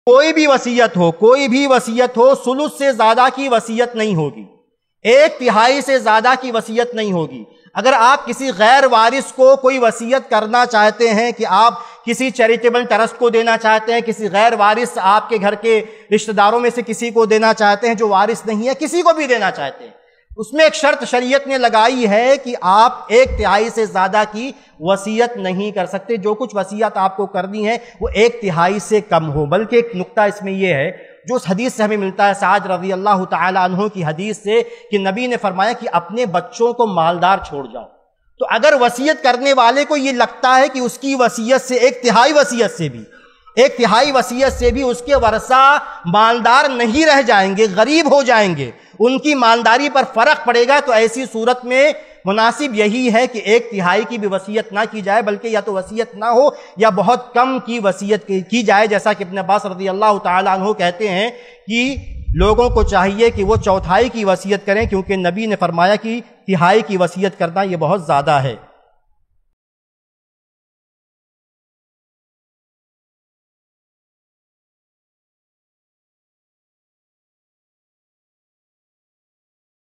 کوئی بھی وصیت ہو سلس سے زیادہ کی وصیت نہیں ہوگی، 1/3 سے زیادہ کی وصیت نہیں ہوگی۔ اگر آپ کسی غیر وارث کو کوئی وصیت کرنا چاہتے ہیں کہ آپ کسی چیریٹیبل ٹرسٹ کو دینا چاہتے ہیں، کسی غیر وارث آپ کے گھر کے رشتہ داروں میں سے کسی کو دینا چاہتے ہیں جو وارث نہیں ہے، کسی کو بھی دینا چاہتے ہیں، اس میں ایک شرط شریعت نے لگائی ہے کہ آپ 1/3 سے زیادہ کی وصیت نہیں کر سکتے۔ جو کچھ وصیت آپ کو کرنی ہے وہ 1/3 سے کم ہو۔ بلکہ ایک نقطہ اس میں یہ ہے جو اس حدیث سے ہمیں ملتا ہے، سعد رضی اللہ تعالیٰ عنہ کی حدیث سے، کہ نبی نے فرمایا کہ اپنے بچوں کو مالدار چھوڑ جاؤ۔ تو اگر وصیت کرنے والے کو یہ لگتا ہے کہ اس کی وصیت سے 1/3 وصیت سے بھی اس کے ورثہ مالدار نہیں رہ جائیں گے، غریب ہو جائیں گے، ان کی مالداری پر فرق پڑے گا، تو ایسی صورت میں مناسب یہی ہے کہ 1/3 کی بھی وصیت نہ کی جائے، بلکہ یا تو وصیت نہ ہو یا بہت کم کی وصیت کی جائے۔ جیسا کہ ابن عباس رضی اللہ تعالیٰ عنہ کہتے ہیں کہ لوگوں کو چاہیے کہ وہ 1/4 کی وصیت کریں، کیونکہ نبی نے فرمایا کہ 1/3 کی وصیت کرنا یہ بہت زیادہ ہے۔